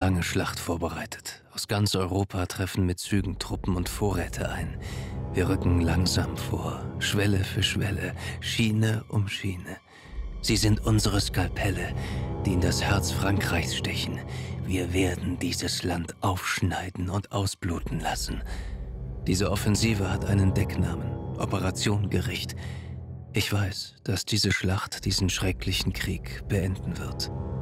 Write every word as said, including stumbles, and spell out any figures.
lange Schlacht vorbereitet. Aus ganz Europa treffen mit Zügen Truppen und Vorräte ein. Wir rücken langsam vor, Schwelle für Schwelle, Schiene um Schiene. Sie sind unsere Skalpelle, die in das Herz Frankreichs stechen. Wir werden dieses Land aufschneiden und ausbluten lassen. Diese Offensive hat einen Decknamen, Operation Gericht. Ich weiß, dass diese Schlacht diesen schrecklichen Krieg beenden wird.